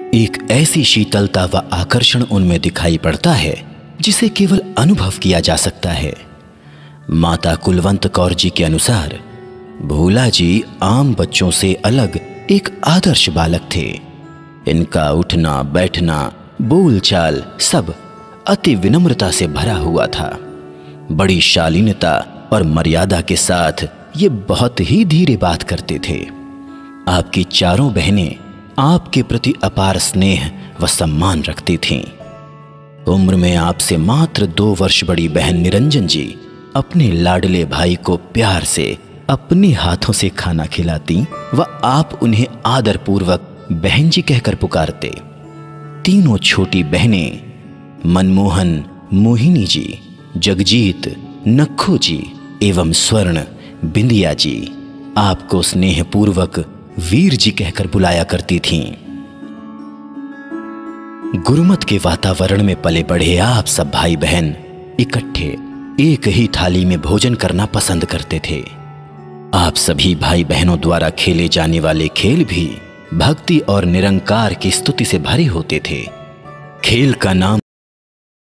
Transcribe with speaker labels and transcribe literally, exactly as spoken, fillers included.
Speaker 1: एक ऐसी शीतलता व आकर्षण उनमें दिखाई पड़ता है जिसे केवल अनुभव किया जा सकता है। माता कुलवंत कौर जी के अनुसार भोला जी आम बच्चों से अलग एक आदर्श बालक थे। इनका उठना बैठना बोलचाल सब अति विनम्रता से भरा हुआ था। बड़ी शालीनता और मर्यादा के साथ ये बहुत ही धीरे बात करते थे। आपकी चारों बहनें आपके प्रति अपार स्नेह व सम्मान रखती थीं। उम्र में आपसे मात्र दो वर्ष बड़ी बहन निरंजन जी अपने लाडले भाई को प्यार से अपने हाथों से खाना खिलाती व आप उन्हें आदरपूर्वक बहन जी कहकर पुकारते। तीनों छोटी बहनें मनमोहन, मोहिनी जी, जगजीत, नक्खू जी एवं स्वर्ण बिंदिया जी आपको स्नेहपूर्वक वीर जी कहकर बुलाया करती थीं। गुरुमत के वातावरण में पले बढ़े आप सब भाई बहन इकट्ठे एक ही थाली में भोजन करना पसंद करते थे। आप सभी भाई बहनों द्वारा खेले जाने वाले खेल भी भक्ति और निरंकार की स्तुति से भरे होते थे। खेल का नाम